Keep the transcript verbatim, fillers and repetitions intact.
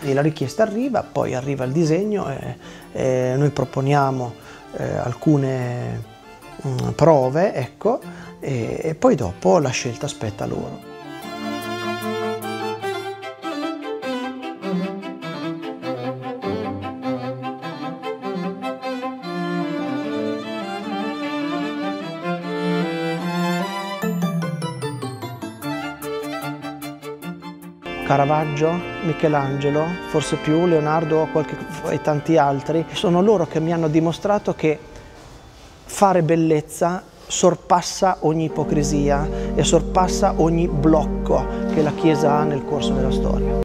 quindi la richiesta arriva, poi arriva il disegno e, e noi proponiamo eh, alcune mh, prove, ecco, e, e poi dopo la scelta spetta a loro. Caravaggio, Michelangelo, forse più Leonardo qualche, e tanti altri, sono loro che mi hanno dimostrato che fare bellezza sorpassa ogni ipocrisia e sorpassa ogni blocco che la Chiesa ha nel corso della storia.